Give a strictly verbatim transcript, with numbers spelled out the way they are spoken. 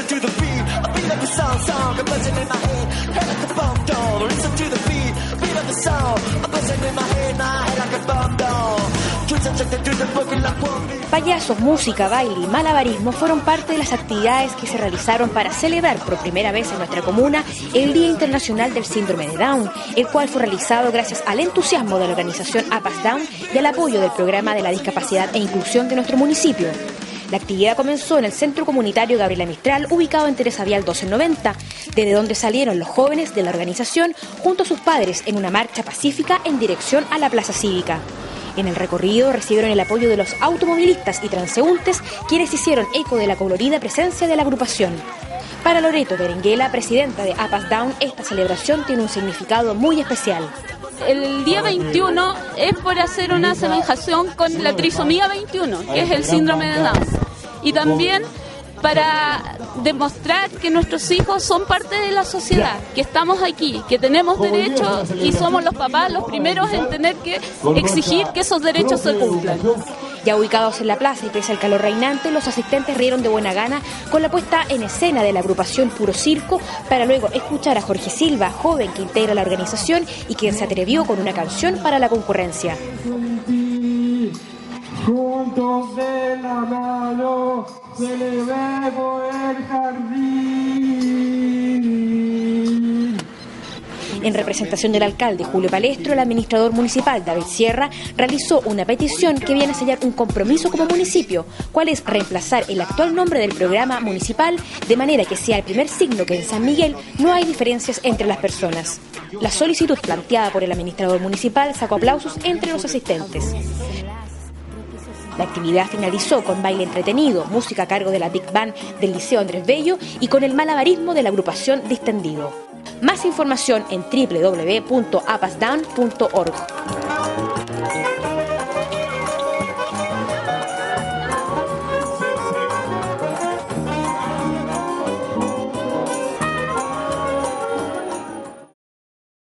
Payasos, música, baile y malabarismo fueron parte de las actividades que se realizaron para celebrar por primera vez en nuestra comuna el Día Internacional del Síndrome de Down, el cual fue realizado gracias al entusiasmo de la organización APAS Down y al apoyo del Programa de la Discapacidad e Inclusión de nuestro municipio. La actividad comenzó en el Centro Comunitario Gabriela Mistral, ubicado en Teresa Vial doce noventa, desde donde salieron los jóvenes de la organización junto a sus padres en una marcha pacífica en dirección a la Plaza Cívica. En el recorrido recibieron el apoyo de los automovilistas y transeúntes, quienes hicieron eco de la colorida presencia de la agrupación. Para Loreto Berenguela, presidenta de APAS Down, esta celebración tiene un significado muy especial. El día veintiuno es por hacer una asemejación con la trisomía veintiuno, que es el síndrome de Down. Y también para demostrar que nuestros hijos son parte de la sociedad, que estamos aquí, que tenemos derechos y somos los papás los primeros en tener que exigir que esos derechos se cumplan. Ya ubicados en la plaza y pese al calor reinante, los asistentes rieron de buena gana con la puesta en escena de la agrupación Puro Circo, para luego escuchar a Jorge Silva, joven que integra la organización y quien se atrevió con una canción para la concurrencia. Juntos de la mano celebremos el jardín. En representación del alcalde Julio Palestro, el administrador municipal David Sierra realizó una petición que viene a sellar un compromiso como municipio, cual es reemplazar el actual nombre del programa municipal de manera que sea el primer signo que en San Miguel no hay diferencias entre las personas. La solicitud planteada por el administrador municipal sacó aplausos entre los asistentes. La actividad finalizó con baile entretenido, música a cargo de la Big Band del Liceo Andrés Bello y con el malabarismo de la agrupación Distendido. Más información en doble u doble u doble u punto apasdown punto org.